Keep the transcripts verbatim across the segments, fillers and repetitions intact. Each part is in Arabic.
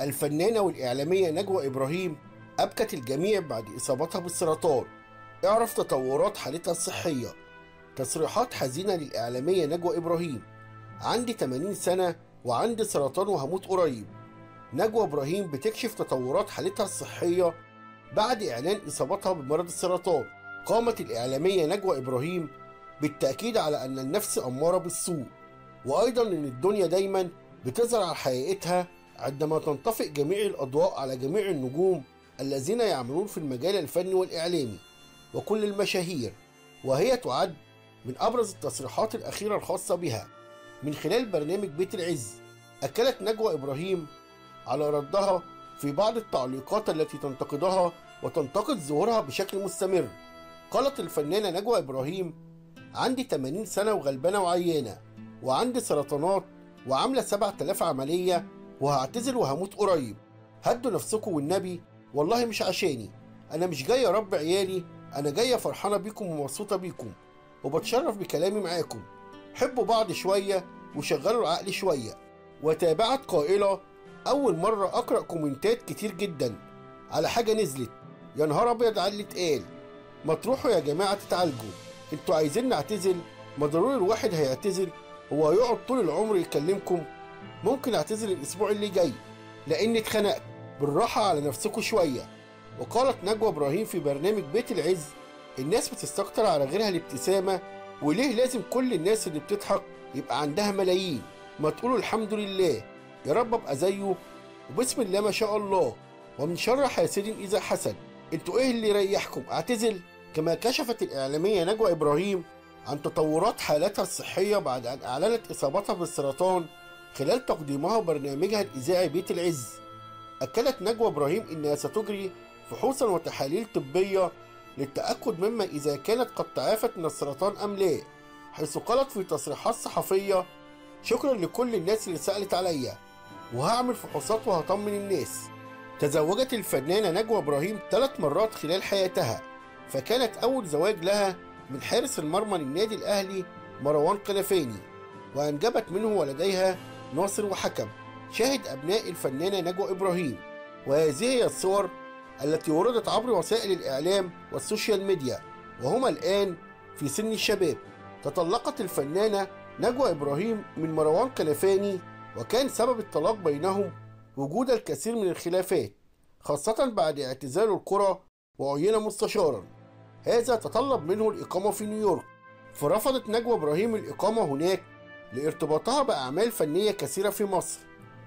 الفنانة والإعلامية نجوى إبراهيم أبكت الجميع بعد إصابتها بالسرطان. اعرف تطورات حالتها الصحية. تصريحات حزينة للإعلامية نجوى إبراهيم: عندي ثمانين سنة وعندي سرطان وهموت قريب. نجوى إبراهيم بتكشف تطورات حالتها الصحية بعد إعلان إصابتها بمرض السرطان. قامت الإعلامية نجوى إبراهيم بالتأكيد على أن النفس أمارة بالسوء، وأيضا أن الدنيا دايما بتظهر على حقيقتها عندما تنطفئ جميع الأضواء على جميع النجوم الذين يعملون في المجال الفني والإعلامي وكل المشاهير. وهي تعد من أبرز التصريحات الأخيرة الخاصة بها من خلال برنامج بيت العز. أكدت نجوى إبراهيم على ردها في بعض التعليقات التي تنتقدها وتنتقد ظهورها بشكل مستمر. قالت الفنانة نجوى إبراهيم: عندي ثمانين سنة وغلبانة وعيانة وعندي سرطانات وعاملة سبعة آلاف عملية وهعتزل وهموت قريب. هدوا نفسكم والنبي، والله مش عشاني، أنا مش جاية أربي عيالي، أنا جاية فرحانة بيكم ومبسوطة بيكم وبتشرف بكلامي معاكم. حبوا بعض شوية وشغلوا العقل شوية. وتابعت قائلة: أول مرة أقرأ كومنتات كتير جدا على حاجة نزلت، يا نهار أبيض على اللي اتقال، ما تروحوا يا جماعة تتعالجوا، انتوا عايزين نعتزل؟ ما ضروري الواحد هيعتزل، هو هيقعد طول العمر يكلمكم؟ ممكن اعتزل الأسبوع اللي جاي لأني اتخنقت، بالراحة على نفسكم شوية. وقالت نجوى إبراهيم في برنامج بيت العز: الناس بتستكتر على غيرها الابتسامة، وليه لازم كل الناس اللي بتضحك يبقى عندها ملايين؟ ما تقولوا الحمد لله، يا رب ابقى زيه، وبسم الله ما شاء الله، ومن شر حاسد إذا حسد. انتوا ايه اللي يريحكم؟ اعتزل؟ كما كشفت الإعلامية نجوى إبراهيم عن تطورات حالتها الصحية بعد أن أعلنت إصابتها بالسرطان خلال تقديمها برنامجها الإذاعي بيت العز. أكدت نجوى إبراهيم إنها ستجري فحوصا وتحاليل طبية للتأكد مما إذا كانت قد تعافت من السرطان أم لا، حيث قالت في تصريحات صحفية: شكرا لكل الناس اللي سألت عليا، وهعمل فحوصات وهطمن الناس. تزوجت الفنانة نجوى إبراهيم ثلاث مرات خلال حياتها، فكانت أول زواج لها من حارس المرمى للنادي الأهلي مروان قلفاني، وأنجبت منه ولديها ناصر وحكم. شاهد أبناء الفنانة نجوى إبراهيم. وهذه هي الصور التي وردت عبر وسائل الإعلام والسوشيال ميديا وهما الآن في سن الشباب. تطلقت الفنانة نجوى إبراهيم من مروان قلفاني، وكان سبب الطلاق بينهم وجود الكثير من الخلافات، خاصة بعد اعتزال الكرة وعين مستشارا. هذا تطلب منه الإقامة في نيويورك، فرفضت نجوى إبراهيم الإقامة هناك لارتباطها بأعمال فنية كثيرة في مصر،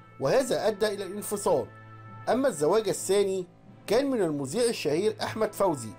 وهذا أدى إلى الانفصال. أما الزواج الثاني كان من المذيع الشهير أحمد فوزي،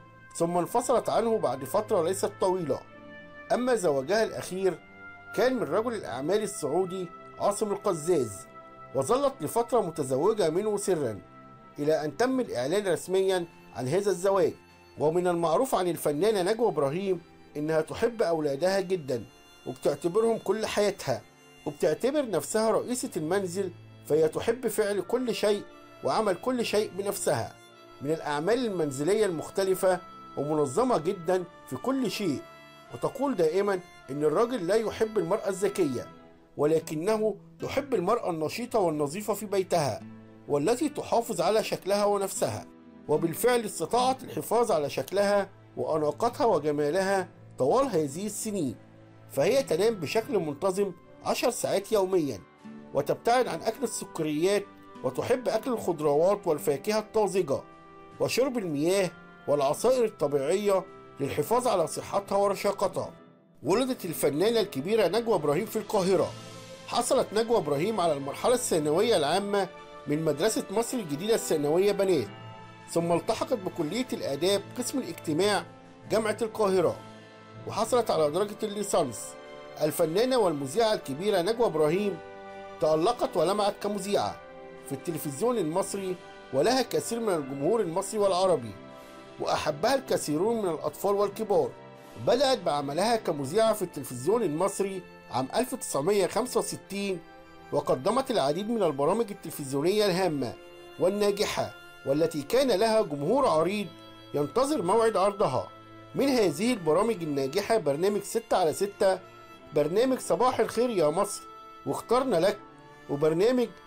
ثم انفصلت عنه بعد فترة ليست طويلة. أما زواجها الأخير كان من رجل الأعمال السعودي عاصم القزاز، وظلت لفترة متزوجة منه سرا إلى أن تم الإعلان رسميا عن هذا الزواج. ومن المعروف عن الفنانة نجوى إبراهيم إنها تحب أولادها جدا وبتعتبرهم كل حياتها، وبتعتبر نفسها رئيسة المنزل، فهي تحب فعل كل شيء وعمل كل شيء بنفسها من الأعمال المنزلية المختلفة، ومنظمة جدا في كل شيء. وتقول دائما إن الراجل لا يحب المرأة الذكية، ولكنه يحب المرأة النشيطة والنظيفة في بيتها، والتي تحافظ على شكلها ونفسها. وبالفعل استطاعت الحفاظ على شكلها وأناقتها وجمالها طوال هذه السنين، فهي تنام بشكل منتظم عشر ساعات يوميا، وتبتعد عن أكل السكريات، وتحب أكل الخضروات والفاكهة الطازجة وشرب المياه والعصائر الطبيعية للحفاظ على صحتها ورشاقتها. ولدت الفنانة الكبيرة نجوى إبراهيم في القاهرة. حصلت نجوى إبراهيم على المرحلة الثانوية العامة من مدرسة مصر الجديدة الثانوية بنات، ثم التحقت بكلية الآداب قسم الاجتماع جامعة القاهرة، وحصلت على درجة الليسانس. الفنانة والمذيعة الكبيرة نجوى إبراهيم تألقت ولمعت كمذيعة في التلفزيون المصري، ولها كثير من الجمهور المصري والعربي، وأحبها الكثيرون من الأطفال والكبار. بدأت بعملها كمذيعة في التلفزيون المصري عام ألف وتسعمائة وخمسة وستين، وقدمت العديد من البرامج التلفزيونية الهامة والناجحة، والتي كان لها جمهور عريض ينتظر موعد عرضها. من هذه البرامج الناجحة برنامج ستة على ستة، برنامج صباح الخير يا مصر، واخترنا لك، وبرنامج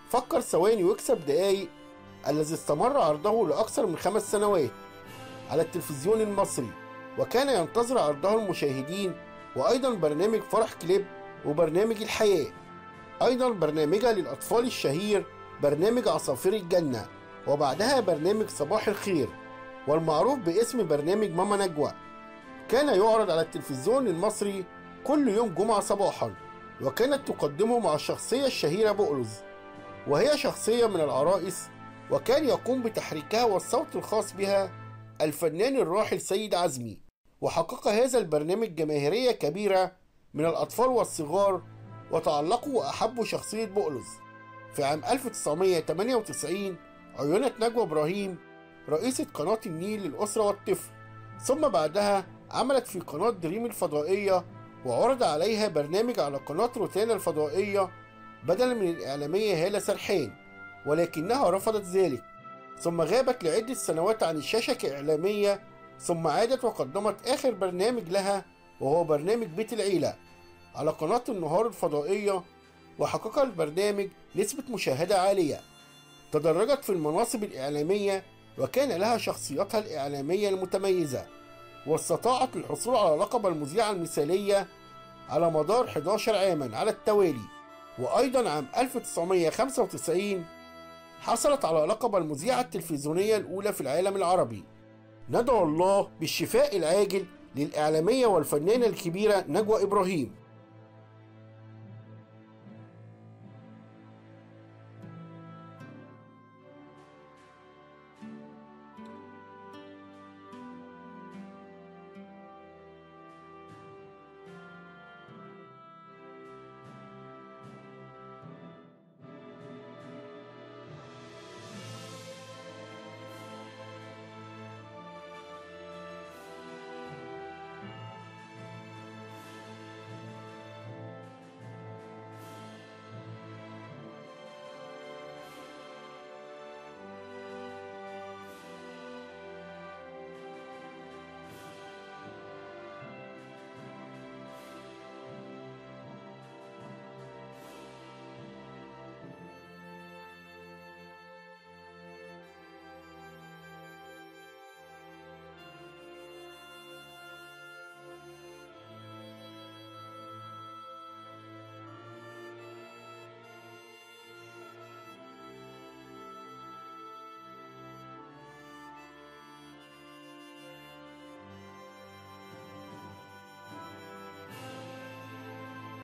فكر ثواني واكسب دقايق الذي استمر عرضه لأكثر من خمس سنوات على التلفزيون المصري، وكان ينتظر عرضه المشاهدين، وأيضا برنامج فرح كليب وبرنامج الحياة، أيضا برنامجها للأطفال الشهير برنامج عصافير الجنة، وبعدها برنامج صباح الخير والمعروف باسم برنامج ماما نجوى. كان يعرض على التلفزيون المصري كل يوم جمعة صباحا، وكانت تقدمه مع الشخصية الشهيرة بقلظ، وهي شخصية من العرائس، وكان يقوم بتحريكها والصوت الخاص بها الفنان الراحل سيد عزمي. وحقق هذا البرنامج جماهيرية كبيرة من الأطفال والصغار، وتعلقوا وأحبوا شخصية بقلظ. في عام ألف وتسعمائة وثمانية وتسعين عينت نجوى إبراهيم رئيسة قناة النيل للأسرة والطفل، ثم بعدها عملت في قناة دريم الفضائية، وعرض عليها برنامج على قناة روتانا الفضائية بدلا من الإعلامية هالة سرحان، ولكنها رفضت ذلك، ثم غابت لعدة سنوات عن الشاشة كإعلامية، ثم عادت وقدمت آخر برنامج لها وهو برنامج بيت العيلة على قناة النهار الفضائية، وحقق البرنامج نسبة مشاهدة عالية. تدرجت في المناصب الإعلامية، وكان لها شخصيتها الإعلامية المتميزة، واستطاعت الحصول على لقب المذيعة المثالية على مدار إحدى عشر عاما على التوالي. وأيضا عام ألف وتسعمائة وخمسة وتسعين حصلت على لقب المذيعة التلفزيونية الأولى في العالم العربي. ندعو الله بالشفاء العاجل للإعلامية والفنانة الكبيرة نجوى إبراهيم.